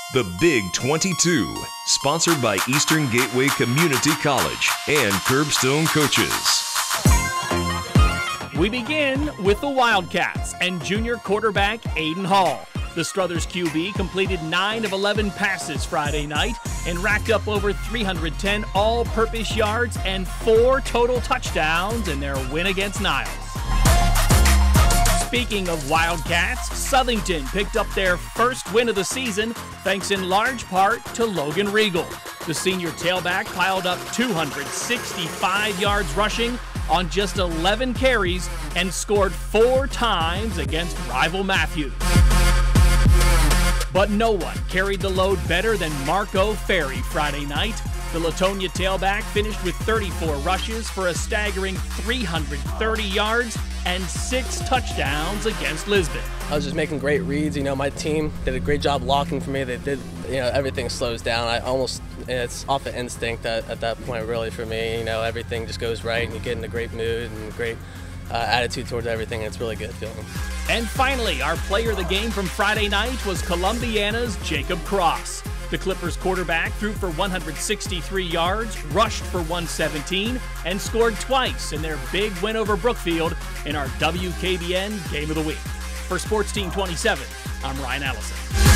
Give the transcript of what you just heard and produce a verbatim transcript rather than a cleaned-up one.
The Big twenty-two, sponsored by Eastern Gateway Community College and Curbstone Coaches. We begin with the Wildcats and junior quarterback Aiden Hall. The Struthers Q B completed nine of eleven passes Friday night and racked up over three hundred ten all-purpose yards and four total touchdowns in their win against Niles. Speaking of Wildcats, Southington picked up their first win of the season thanks in large part to Logan Regal. The senior tailback piled up two hundred sixty-five yards rushing on just eleven carries and scored four times against rival Matthews. But no one carried the load better than Marco Ferry Friday night. The Latonia tailback finished with thirty-four rushes for a staggering three hundred thirty yards and six touchdowns against Lisbon. I was just making great reads. You know, my team did a great job blocking for me. They did, you know, everything slows down. I almost, it's off of instinct at, at that point, really, for me. You know, everything just goes right, and you get in a great mood and great uh, attitude towards everything, and it's really good feeling. And finally, our player of the game from Friday night was Columbiana's Jacob Cross. The Clippers quarterback threw for one hundred sixty-three yards, rushed for one seventeen, and scored twice in their big win over Brookfield in our W K B N Game of the Week. For Sports Team twenty-seven, I'm Ryan Allison.